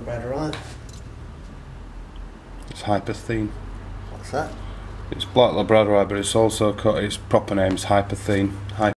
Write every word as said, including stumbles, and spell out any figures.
Labradorite. It's Hyperthene. What's that? It's black Labradorite, but it's also got its proper name is Hyperthene.